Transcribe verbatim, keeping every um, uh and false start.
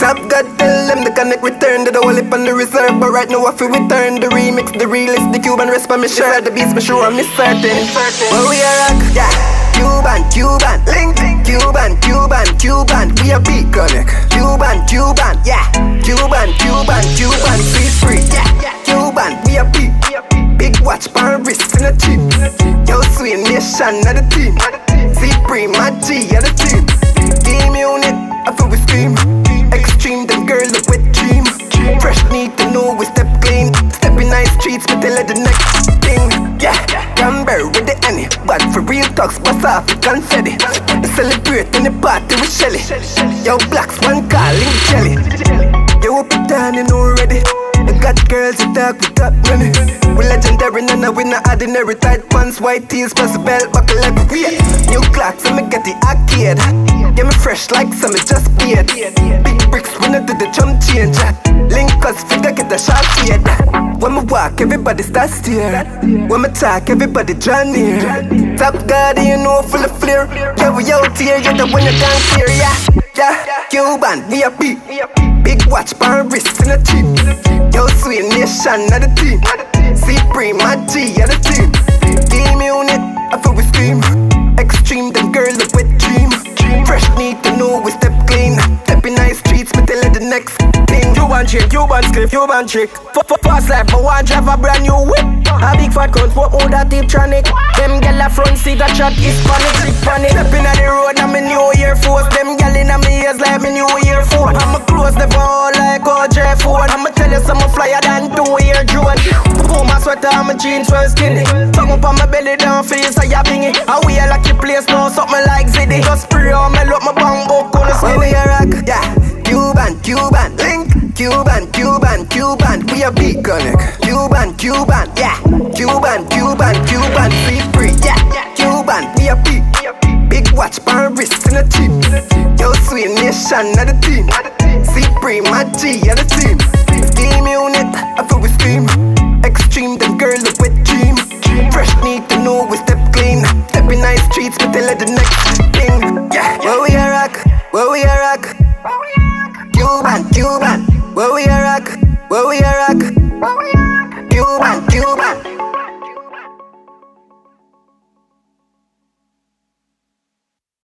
Top God tell them the connect return to the whole on the reserve. But right now I feel return the remix, the realist, the Cuban rest by me shirt. The beats for sure I'm certain. Well we are rock, yeah. Cuban, Cuban, link, Cuban, Cuban, Cuban. We a beat connect. Cuban, Cuban, yeah. Cuban, Cuban, Cuban, free free, yeah. Cuban, we a beat. Big watch, pan wrist in a chip. Yo, sweet nation of the team. C-Pree, my G of the team. Team unit, I feel we scream. Extreme, them girl look with dream. Fresh need to know we step clean. Step in nice streets, but tell her the next thing. Yeah, Camber with the Annie. But for real talks, bust off the confetti. Celebrate in the party with Shelly. Yo, blacks, one calling jelly. Yo, up it down and already. I got girls who talk, we got money. We legendary, none of we not ordinary. Tight pants, white tees, plus a belt, buckle every week. New clocks, and me get the arcade. Get me fresh like some just beard. Big bricks, we not do the jump change. Link us, figure get the shot shade. When me walk, everybody start steer. When me talk, everybody draw near. Top God, you know, full of flair. Yeah, we out here, you're the one you can't clear, yeah. Yeah, Cuban, we a beat. Big watch, pan wrist in a chip. Yo, sweet nation of the team. C-Pree, my G of the team. Team unit, I feel we scream. Extreme, them girl look with dream. Fresh need to know we step clean. Step in nice streets, but tell her the next thing. Cuban chick, Cuban script, Cuban chick. Fast life, but one drive a brand new whip. A big fat cunt, what all that deep tronic. Them gal a front seat, a chat Hispanic, Hispanic. Step in the road, I'm a new year force. Them gal in my ears like me new year phone. I'ma close the phone like O J phone. I'ma tell you some flyer than two year drone. Pull my sweater, I'm a jeans well skinny. Tongue up on my belly, down face, I ya bingy. I wear like your place now, something like Ziddy. Just spray on me, look my bang book on the skinny. When we a rock, yeah. Cuban, Cuban, link. Cuban, Cuban, Cuban, we a beat connect. Cuban, Cuban, yeah. Cuban, Cuban, Cuban, free free, yeah. Cuban, we a beat. Big watch, pan wrist in a chip. Yo, sweet nation of the team. C-Pree, my G of the team. Team unit, I feel we scream. Extreme, them girl look with dream. Fresh need to know we step clean. Step in nice streets, but tell her the next thing. Yeah, where we a rock, where we a rock. Cuban, Cuban, where we a rock.